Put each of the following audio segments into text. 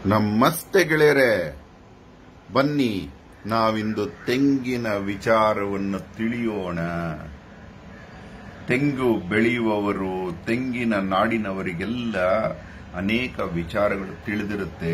ನಮಸ್ತೆ ಗೆಳೆಯರೆ, ಬನ್ನಿ ನಾವಿಂದು ತೆಂಗಿನ ವಿಚಾರವನ್ನು ತಿಳಿಯೋಣ. ತೆಂಗು ಬೆಳೆಯುವವರು, ತೆಂಗಿನ ನಾಡಿನವರಿಗೆಲ್ಲ ಅನೇಕ ವಿಚಾರಗಳು ತಿಳಿದಿರುತ್ತೆ.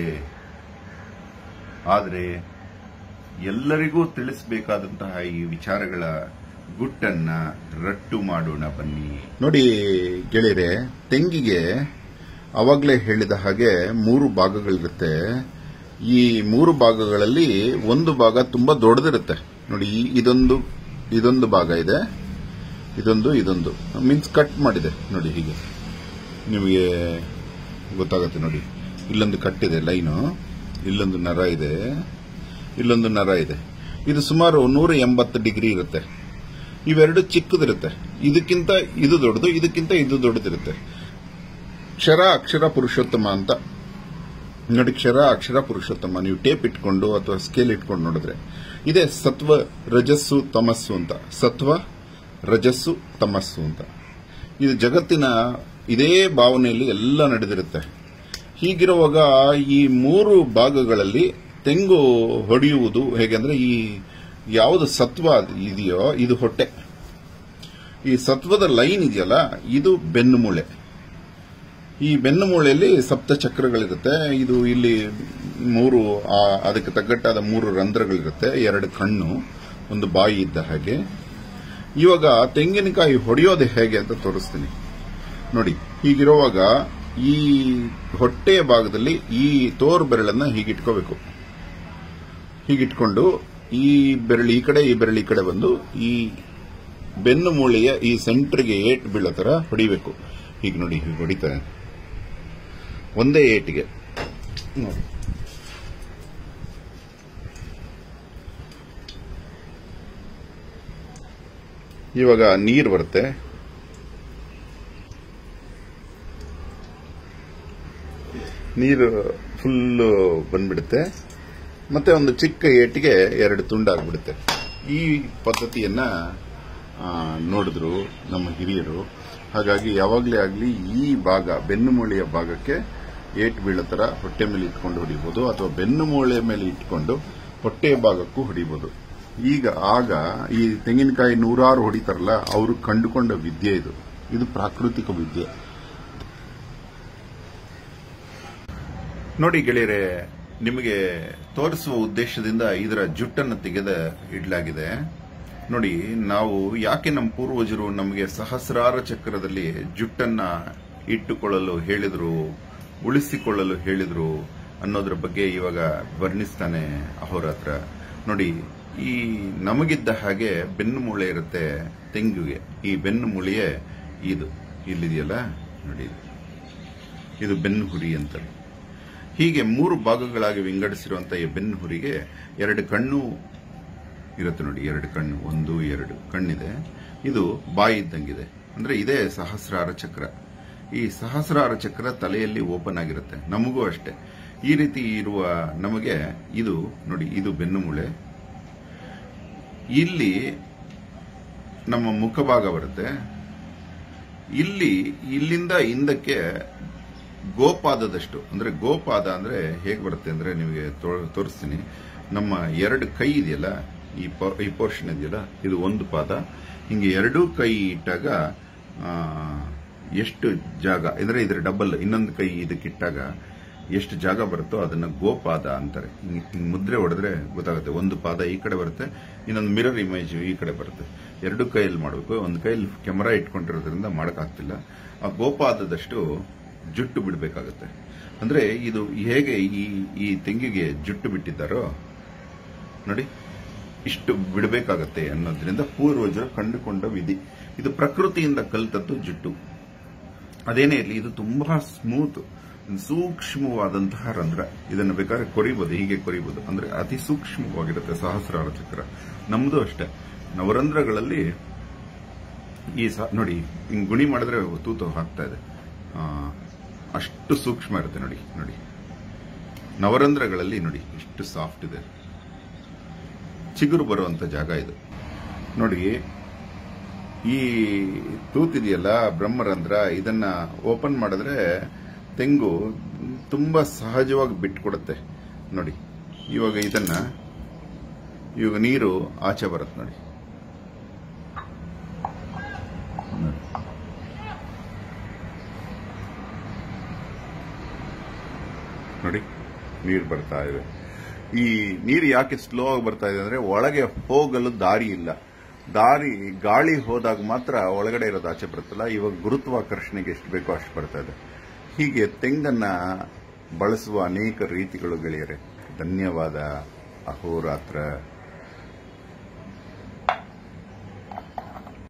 ಆದರೆ ಎಲ್ಲರಿಗೂ ತಿಳಿಸಬೇಕಾದಂತಹ ಈ ವಿಚಾರಗಳ ಗುಟ್ಟನ್ನ ರಟ್ಟು ಮಾಡೋಣ ಬನ್ನಿ. ನೋಡಿ ಗೆಳೆಯರೆ, ತೆಂಗಿಗೆ ಅವಾಗಲೇ ಹೇಳಿದ ಹಾಗೆ 3 ಭಾಗಗಳಿರುತ್ತೆ. ಈ 3 ಭಾಗಗಳಲ್ಲಿ ಒಂದು ಭಾಗ ತುಂಬಾ ದೊಡ್ಡದಿರುತ್ತೆ. ನೋಡಿ, ಇದೊಂದು ಭಾಗ ಇದೆ, ಇದೊಂದು ಮೀನ್ಸ್ ಕಟ್ ಮಾಡಿದೆ. ನೋಡಿ, ಹೀಗೆ ನಿಮಗೆ ಗೊತ್ತಾಗುತ್ತೆ. ನೋಡಿ, ಇಲ್ಲೊಂದು ಕಟ್ ಇದೆ ಲೈನು, ಇಲ್ಲೊಂದು ನರ ಇದೆ, ಇಲ್ಲೊಂದು ನರ ಇದೆ. ಇದು ಸುಮಾರು 180 ಡಿಗ್ರಿ ಇರುತ್ತೆ. ಇವೆರಡು ಚಿಕ್ಕದಿರುತ್ತೆ. ಇದಕ್ಕಿಂತ ಇದು ದೊಡ್ಡದು, ಇದಕ್ಕಿಂತ ಇದು ದೊಡ್ಡದಿರುತ್ತೆ. ಕ್ಷರ ಅಕ್ಷರ ಪುರುಷೋತ್ತಮ ಅಂತ ನೋಡಿ. ಕ್ಷರ ಅಕ್ಷರ ಪುರುಷೋತ್ತಮ ನೀವು ಟೇಪ್ ಇಟ್ಕೊಂಡು ಅಥವಾ ಸ್ಕೇಲ್ ಇಟ್ಕೊಂಡು ನೋಡಿದ್ರೆ ಇದೇ ಸತ್ವ ರಜಸ್ಸು ತಮಸ್ಸು ಅಂತ. ಸತ್ವ ರಜಸ್ಸು ತಮಸ್ಸು ಅಂತ. ಇದು ಜಗತ್ತಿನ ಇದೇ ಭಾವನೆಯಲ್ಲಿ ಎಲ್ಲ ನಡೆದಿರುತ್ತೆ. ಹೀಗಿರುವಾಗ ಈ 3 ಭಾಗಗಳಲ್ಲಿ ತೆಂಗು ಹೊಡೆಯುವುದು ಹೇಗೆ ಅಂದ್ರೆ, ಈ ಯಾವುದು ಸತ್ವ ಇದೆಯೋ ಇದು ಹೊಟ್ಟೆ. ಈ ಸತ್ವದ ಲೈನ್ ಇದೆಯಲ್ಲ, ಇದು ಬೆನ್ನು ಮೂಳೆ. ಈ ಬೆನ್ನು ಮೂಳೆಯಲ್ಲಿ ಸಪ್ತ ಚಕ್ರಗಳಿರುತ್ತೆ. ಇದು ಇಲ್ಲಿ 3 ಅದಕ್ಕೆ ತಗ್ಗಟ್ಟಾದ 3 ರಂಧ್ರಗಳಿರುತ್ತೆ, 2 ಕಣ್ಣು, ಒಂದು ಬಾಯಿ ಇದ್ದ ಹಾಗೆ. ಇವಾಗ ತೆಂಗಿನಕಾಯಿ ಹೊಡೆಯೋದು ಹೇಗೆ ಅಂತ ತೋರಿಸ್ತೀನಿ ನೋಡಿ. ಹೀಗಿರುವಾಗ ಈ ಹೊಟ್ಟೆಯ ಭಾಗದಲ್ಲಿ ಈ ತೋರು ಬೆರಳನ್ನ ಹೀಗಿಟ್ಕೋಬೇಕು. ಹೀಗಿಟ್ಕೊಂಡು ಈ ಬೆರಳು ಈ ಕಡೆ, ಈ ಬೆರಳು ಈ ಕಡೆ ಬಂದು ಈ ಬೆನ್ನು ಮೂಳೆಯ ಈ ಸೆಂಟರ್ಗೆ ಏಟ್ ಬೀಳೋ ತರ ಹೊಡಿಬೇಕು. ಹೀಗೆ ನೋಡಿ, ಹೀಗೆ ಹೊಡಿತಾರೆ ಒಂದೇ ಏಟಿಗೆ. ನೋಡಿ, ಇವಾಗ ನೀರು ಬರುತ್ತೆ. ನೀರು ಫುಲ್ಲು ಬಂದ್ಬಿಡುತ್ತೆ. ಮತ್ತೆ ಒಂದು ಚಿಕ್ಕ ಏಟಿಗೆ 2 ತುಂಡಾಗ್ಬಿಡುತ್ತೆ. ಈ ಪದ್ಧತಿಯನ್ನ ನೋಡಿದ್ರು ನಮ್ಮ ಹಿರಿಯರು. ಹಾಗಾಗಿ ಯಾವಾಗಲೇ ಆಗಲಿ ಈ ಭಾಗ, ಬೆನ್ನು ಮೂಳೆಯ ಭಾಗಕ್ಕೆ ಏಟ್ ಬೀಳೋ ತರ ಹೊಟ್ಟೆ ಮೇಲೆ ಇಟ್ಕೊಂಡು ಹೊಡಿಬಹುದು, ಅಥವಾ ಬೆನ್ನು ಮೂಳೆ ಮೇಲೆ ಇಟ್ಕೊಂಡು ಹೊಟ್ಟೆಯ ಭಾಗಕ್ಕೂ ಹೊಡಿಬಹುದು. ಆಗ ಈ ತೆಂಗಿನಕಾಯಿ 100 ಹೊಡಿತಾರಲ್ಲ, ಅವರು ಕಂಡುಕೊಂಡ ವಿದ್ಯೆ ಇದು. ಇದು ಪ್ರಾಕೃತಿಕ ವಿದ್ಯೆ. ನೋಡಿ ಗೆಳೆಯರೆ, ನಿಮಗೆ ತೋರಿಸುವ ಉದ್ದೇಶದಿಂದ ಇದರ ಜುಟ್ಟನ್ನು ತೆಗೆದ ಇಡಲಾಗಿದೆ. ನೋಡಿ, ನಾವು ಯಾಕೆ ನಮ್ಮ ಪೂರ್ವಜರು ನಮಗೆ ಸಹಸ್ರಾರ ಚಕ್ರದಲ್ಲಿ ಜುಟ್ಟನ್ನ ಇಟ್ಟುಕೊಳ್ಳಲು ಹೇಳಿದ್ರು, ಉಳಿಸಿಕೊಳ್ಳಲು ಹೇಳಿದ್ರು ಅನ್ನೋದ್ರ ಬಗ್ಗೆ ಇವಾಗ ವರ್ಣಿಸ್ತಾನೆ ಅಹೋರಾತ್ರ. ನೋಡಿ, ಈ ನಮಗಿದ್ದ ಹಾಗೆ ಬೆನ್ನು ಮೂಳೆ ಇರುತ್ತೆ ತೆಂಗಿಗೆ. ಈ ಬೆನ್ನು ಮೂಳೆಯೇ ಇಲ್ಲಿದೆಯಲ್ಲ ನೋಡಿ, ಇದು ಬೆನ್ನು ಹುರಿ ಅಂತ. ಹೀಗೆ 3 ಭಾಗಗಳಾಗಿ ವಿಂಗಡಿಸಿರುವಂತಹ ಈ ಬೆನ್ನು ಹುರಿಗೆ 2 ಕಣ್ಣು ಇರುತ್ತೆ. ನೋಡಿ, 2 ಕಣ್ಣು, 1 2 ಕಣ್ಣಿದೆ. ಇದು ಬಾಯಿ ಇದ್ದಂಗಿದೆ. ಅಂದ್ರೆ ಇದೇ ಸಹಸ್ರಾರ ಚಕ್ರ. ಈ ಸಹಸ್ರಾರ ಚಕ್ರ ತಲೆಯಲ್ಲಿ ಓಪನ್ ಆಗಿರುತ್ತೆ. ನಮಗೂ ಅಷ್ಟೇ. ಈ ರೀತಿ ಇರುವ ನಮಗೆ ಇದು ನೋಡಿ, ಇದು ಬೆನ್ನು ಮೂಳೆ. ಇಲ್ಲಿ ನಮ್ಮ ಮುಖಭಾಗ ಬರುತ್ತೆ. ಇಲ್ಲಿಂದ ಹಿಂದಕ್ಕೆ ಗೋಪಾದದಷ್ಟು, ಅಂದ್ರೆ ಗೋಪಾದ ಅಂದ್ರೆ ಹೇಗೆ ಬರುತ್ತೆ ಅಂದ್ರೆ ನಿಮಗೆ ತೋರಿಸ್ತೀನಿ. ನಮ್ಮ 2 ಕೈ ಇದೆಯಲ್ಲ, ಈ ಪೋರ್ಷನ್ ಇದೆಯಲ್ಲ, ಇದು 1 ಪಾದ. ಹಿಂಗೆ 2 ಕೈ ಇಟ್ಟಾಗ ಎಷ್ಟು ಜಾಗ ಅಂದ್ರೆ ಇದರ ಡಬಲ್, ಇನ್ನೊಂದು ಕೈ ಇದಕ್ಕಿಟ್ಟಾಗ ಎಷ್ಟು ಜಾಗ ಬರುತ್ತೋ ಅದನ್ನ ಗೋಪಾದ ಅಂತಾರೆ. ಹಿಂಗೆ ಮುದ್ರೆ ಹೊಡೆದ್ರೆ ಗೊತ್ತಾಗುತ್ತೆ. 1 ಪಾದ ಈ ಕಡೆ ಬರುತ್ತೆ, ಇನ್ನೊಂದು ಮಿರರ್ ಇಮೇಜ್ ಈ ಕಡೆ ಬರುತ್ತೆ. 2 ಕೈಯಲ್ಲಿ ಮಾಡಬೇಕು. ಒಂದು ಕೈಯಲ್ಲಿ ಕ್ಯಾಮೆರಾ ಇಟ್ಕೊಂಡಿರೋದ್ರಿಂದ ಮಾಡಕ್ಕಾಗ್ತಿಲ್ಲ. ಆ ಗೋಪಾದದಷ್ಟು ಜುಟ್ಟು ಬಿಡಬೇಕಾಗುತ್ತೆ. ಅಂದ್ರೆ ಇದು ಹೇಗೆ ಈ ತೆಂಗಿಗೆ ಜುಟ್ಟು ಬಿಟ್ಟಿದ್ದಾರೋ ನೋಡಿ, ಇಷ್ಟು ಬಿಡಬೇಕಾಗತ್ತೆ ಅನ್ನೋದ್ರಿಂದ ಪೂರ್ವಜರು ಕಂಡುಕೊಂಡ ವಿಧಿ. ಇದು ಪ್ರಕೃತಿಯಿಂದ ಕಲಿತದ್ದು ಜುಟ್ಟು. ಅದೇನೇ ಇರಲಿ, ಇದು ತುಂಬಾ ಸ್ಮೂತ್, ಸೂಕ್ಷ್ಮವಾದಂತಹ ರಂಧ್ರ. ಇದನ್ನು ಬೇಕಾದ್ರೆ ಕೊರಿಬಹುದು, ಹೀಗೆ ಕೊರಿಬಹುದು. ಅಂದ್ರೆ ಅತಿ ಸೂಕ್ಷ್ಮವಾಗಿರುತ್ತೆ ಸಹಸ್ರಾರ ಚಕ್ರ. ನಮ್ದು ಅಷ್ಟೇ. ನವರಂಧ್ರಗಳಲ್ಲಿ ನೋಡಿ, ಹಿಂಗ್ ಗುಣಿ ಮಾಡಿದ್ರೆ ತೂತು ಹಾಕ್ತಾ ಇದೆ. ಅಷ್ಟು ಸೂಕ್ಷ್ಮ ಇರುತ್ತೆ. ನೋಡಿ, ನವರಂಧ್ರಗಳಲ್ಲಿ ನೋಡಿ ಎಷ್ಟು ಸಾಫ್ಟ್ ಇದೆ. ಚಿಗುರು ಬರುವಂತ ಜಾಗ ಇದು. ನೋಡಿ, ಈ ತೂತಿದೆಯಲ್ಲ ಬ್ರಹ್ಮರಂಧ್ರ, ಇದನ್ನ ಓಪನ್ ಮಾಡಿದ್ರೆ ತೆಂಗು ತುಂಬಾ ಸಹಜವಾಗಿ ಬಿಟ್ಕೊಡುತ್ತೆ ನೋಡಿ. ಇವಾಗ ಇವಾಗ ನೀರು ಆಚೆ ಬರುತ್ತೆ ನೋಡಿ. ನೋಡಿ ನೀರು ಬರ್ತಾ ಇದೆ. ಈ ನೀರು ಯಾಕೆ ಸ್ಲೋ ಆಗಿ ಬರ್ತಾ ಇದೆ ಅಂದ್ರೆ ಒಳಗೆ ಹೋಗಲು ದಾರಿ ಇಲ್ಲ. ಗಾಳಿ ಹೋದಾಗ ಮಾತ್ರ ಒಳಗಡೆ ಇರೋದು ಆಚೆ ಬರುತ್ತಲ್ಲ. ಇವಾಗ ಗುರುತ್ವಾಕರ್ಷಣೆಗೆ ಎಷ್ಟು ಬೇಕೋ ಅಷ್ಟು ಬರ್ತಾ ಇದೆ. ಹೀಗೆ ತೆಂಗನ್ನ ಬಳಸುವ ಅನೇಕ ರೀತಿಗಳು ಗೆಳೆಯರೆ. ಧನ್ಯವಾದ. ಅಹೋರಾತ್ರ.